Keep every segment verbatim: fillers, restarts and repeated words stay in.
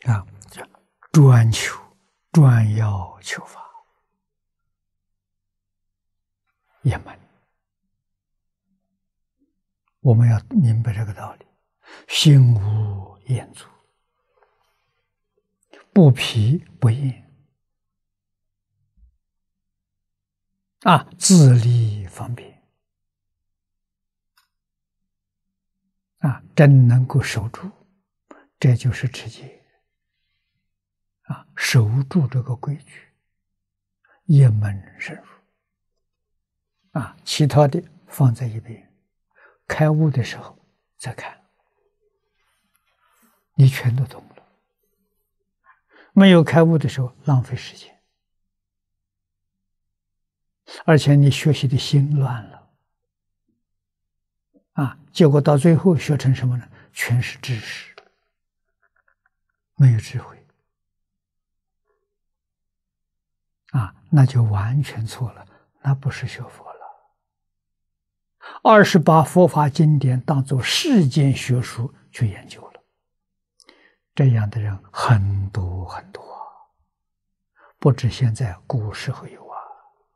啊，专求专要求法也门。我们要明白这个道理，心无厌足，不疲不厌，啊，自利方便，啊，真能够守住，这就是持戒，啊，守住这个规矩，一门深入，啊，其他的放在一边。开悟的时候再看，你全都懂了。没有开悟的时候浪费时间，而且你学习的心乱了，啊，结果到最后学成什么呢？全是知识，没有智慧，啊，那就完全错了，那不是学佛了。二十八佛法经典当作世间学术去研究了，这样的人很多很多，不止现在，古时候有啊。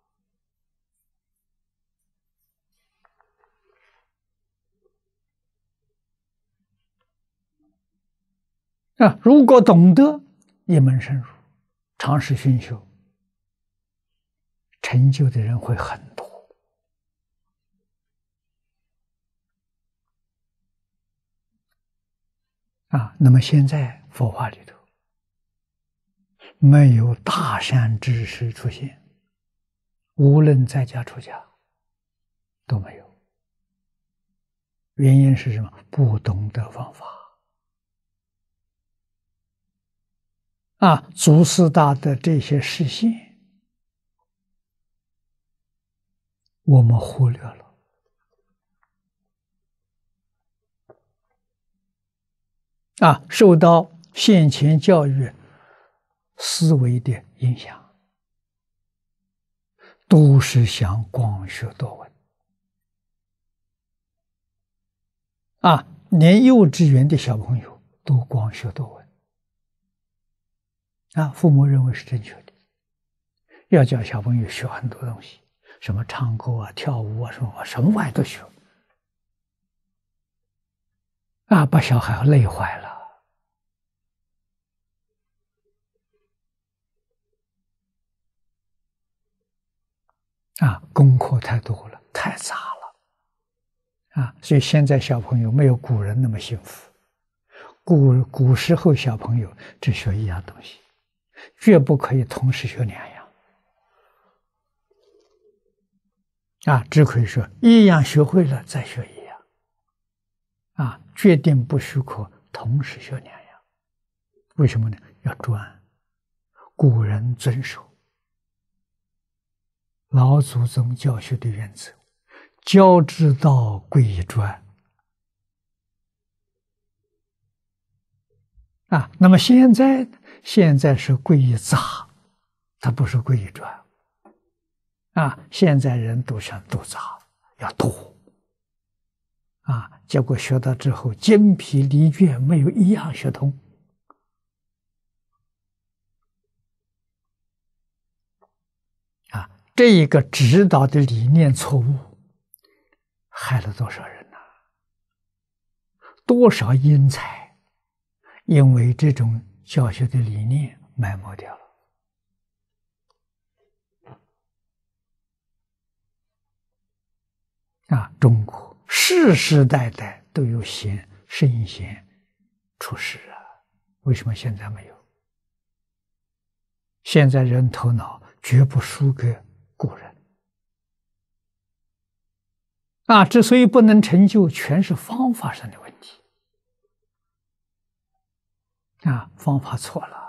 啊，如果懂得一门深入，长时熏修，成就的人会很多。啊，那么现在佛法里头没有大善知识出现，无论在家出家都没有。原因是什么？不懂得方法。啊，祖师大德这些示现，我们忽略了。啊，受到先前教育思维的影响，都是想光学多闻。啊，连幼稚园的小朋友都光学多闻。啊，父母认为是正确的，要教小朋友学很多东西，什么唱歌啊、跳舞啊，什么什么玩意都学。啊，把小孩累坏了。啊，功课太多了，太杂了。啊，所以现在小朋友没有古人那么幸福。古古时候小朋友只学一样东西，绝不可以同时学两样。啊，只可以说一样学会了再学一样。啊，决定不许可同时学两样。为什么呢？要专，古人遵守老祖宗教学的原则，教之道贵以专。啊，那么现在现在是贵以杂，它不是贵以专。啊，现在人都想多杂，要多。啊，结果学到之后精疲力倦，没有一样学通。啊，这一个指导的理念错误，害了多少人呐、啊？多少英才因为这种教学的理念埋没掉了。啊，中国世世代代都有贤圣贤出世啊，为什么现在没有？现在人头脑绝不输给古人。啊，之所以不能成就，全是方法上的问题。啊，方法错了。